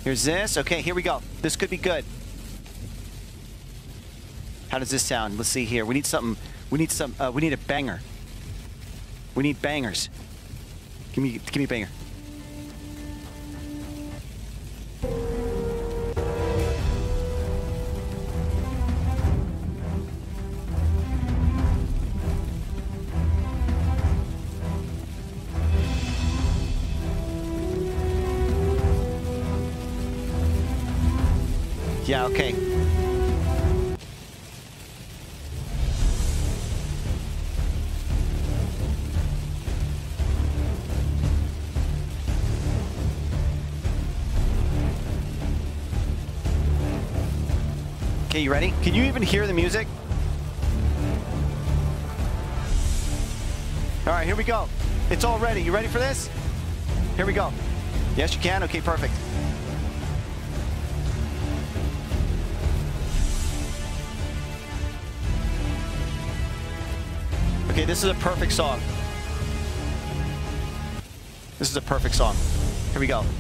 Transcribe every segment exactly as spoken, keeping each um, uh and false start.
Here's this. Okay, here we go. This could be good. How does this sound? Let's see here. We need something. We need some. Uh, we need a banger. We need bangers. Give me, give me a banger. Yeah, okay. Okay, you ready? Can you even hear the music? All right, here we go. It's all ready. You ready for this? Here we go. Yes, you can? Okay, perfect. Okay, this is a perfect song. This is a perfect song. Here we go.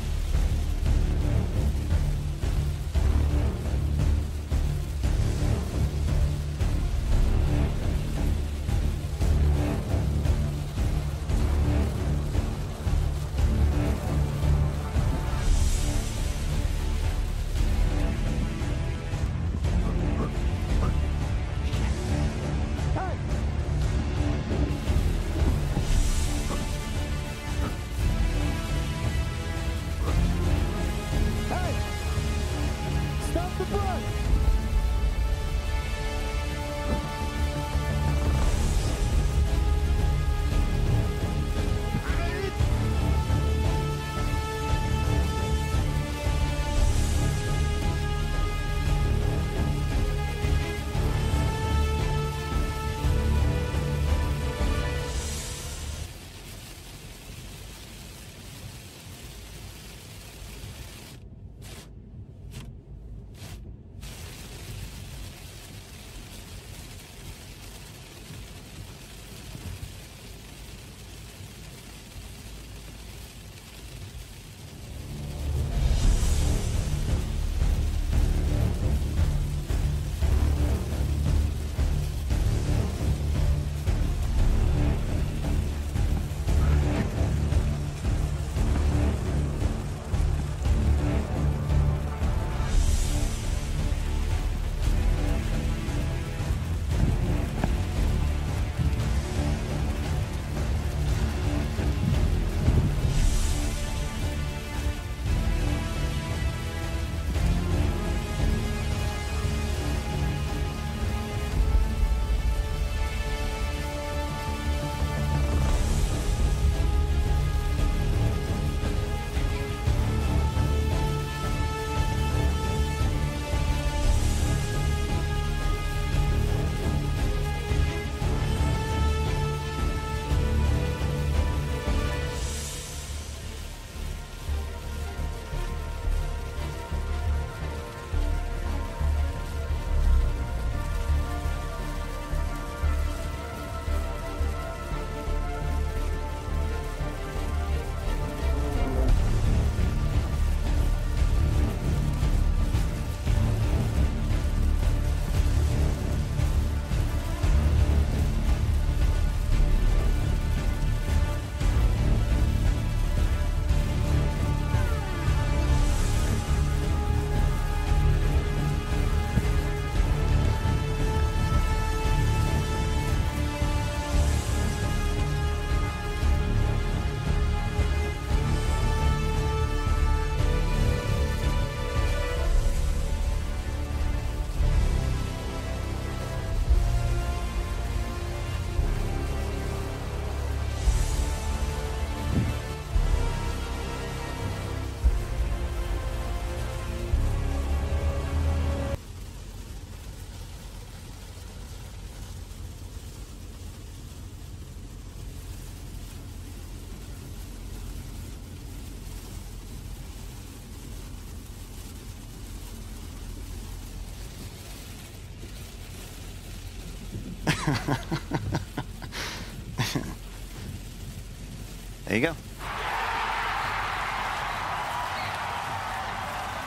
There you go.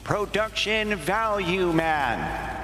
Production value man.